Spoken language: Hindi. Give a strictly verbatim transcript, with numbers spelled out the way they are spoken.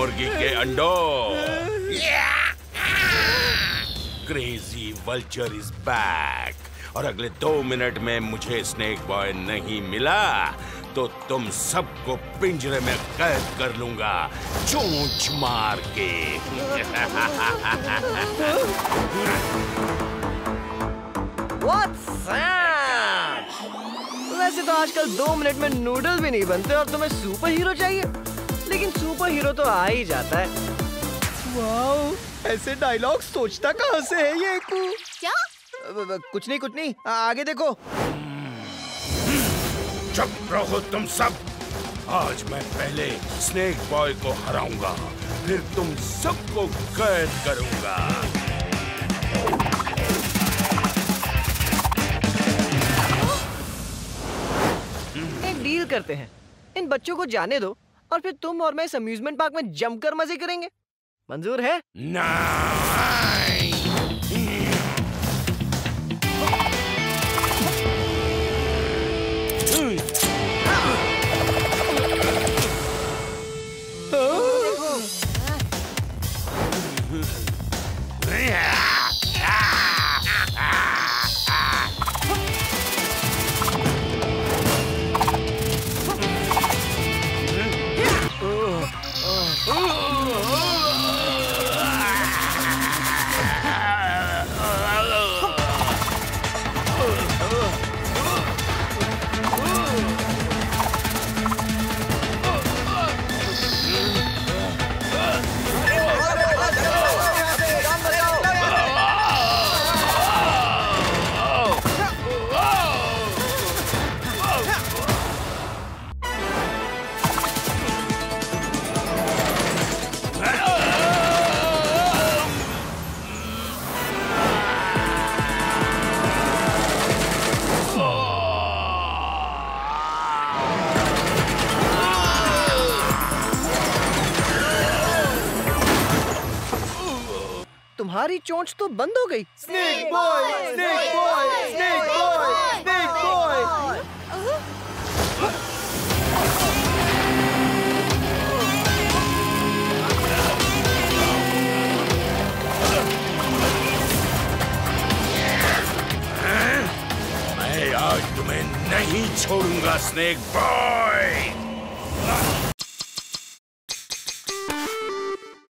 मुर्गी के अंडों। क्रेजी वल्चर इज बैक और अगले दो मिनट में मुझे स्नेक बॉय नहीं मिला तो तुम सबको पिंजरे में कैद कर लूंगा चोंच मार के। What's up? वैसे तो आजकल दो मिनट में नूडल भी नहीं बनते और तुम्हें सुपर हीरो चाहिए, लेकिन सुपर हीरो तो आ ही जाता है। वाओ, ऐसे डायलॉग सोचता कहाँ से है ये एकू? क्या? कुछ नहीं कुछ नहीं, आगे देखो। चुप रहो तुम सब। आज मैं पहले स्नेक बॉय को हराऊंगा, फिर तुम सबको कैद करूंगा। एक डील करते हैं, इन बच्चों को जाने दो और फिर तुम और मैं इस अम्यूजमेंट पार्क में जमकर मजे करेंगे। मंजूर है? नहीं। तुम्हारी चोंच तो बंद हो गई। Snake boy, snake boy, snake boy, snake boy. मैं आज तुम्हें नहीं छोड़ूंगा स्नेक बॉय।